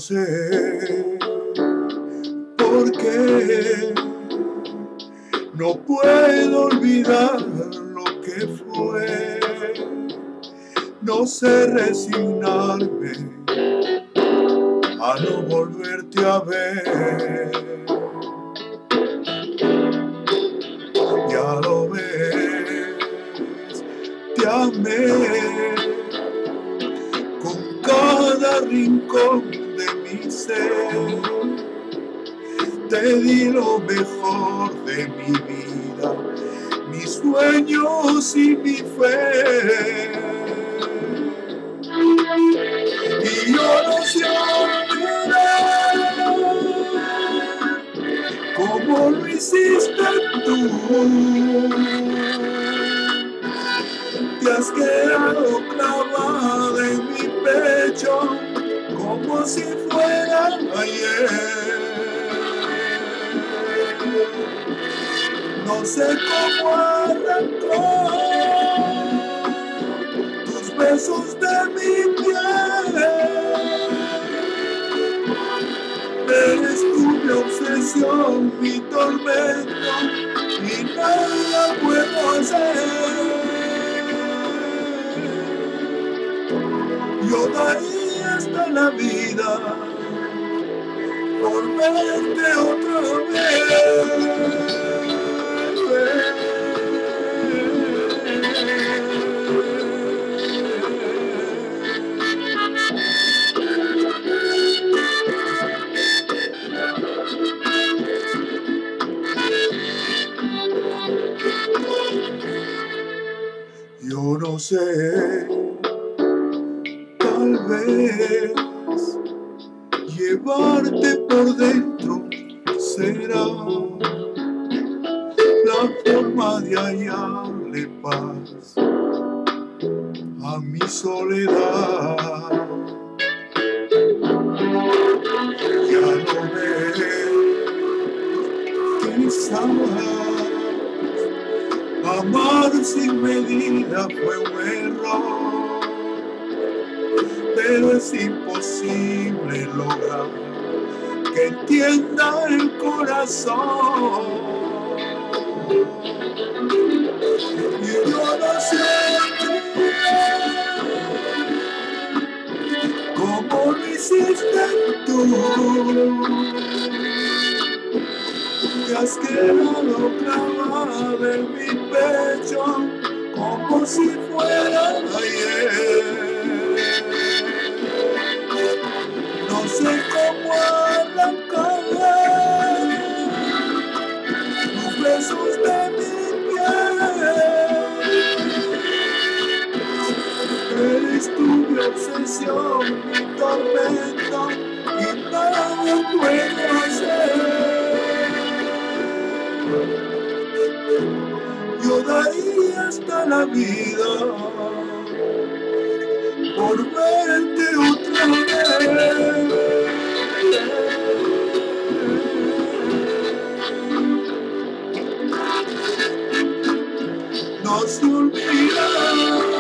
sé por qué no puedo olvidar lo que fue. No sé resignarme a no volverte a ver. Ya lo ves, te amé con cada rincón de mi ser. Te di lo mejor de mi vida, mis sueños y mi fe. Y yo no sé olvidar como lo hiciste tú. Te has quedado clavada en mi pecho como si fuera ayer. No sé cómo arrancó tus besos de mi piel. Eres tú mi obsesión, mi tormento, y nada puedo hacer. Yo daría hasta la vida por verte otra vez. Yo no sé, tal vez llevarte por dentro será la forma de hallarle paz a mi soledad. Ya lo ves, quizás amar sin medida fue un error, pero es imposible lograr que entienda el corazón. Y yo no sé cómo lo hiciste tú. Te has quedado clavada en mi pecho como si fuera ayer. No sé cómo arrancar los besos de mi piel. Eres tú mi obsesión, mi tormento, y nada puedo hacer. Yo daría hasta la vida por verte otra vez. No se olvida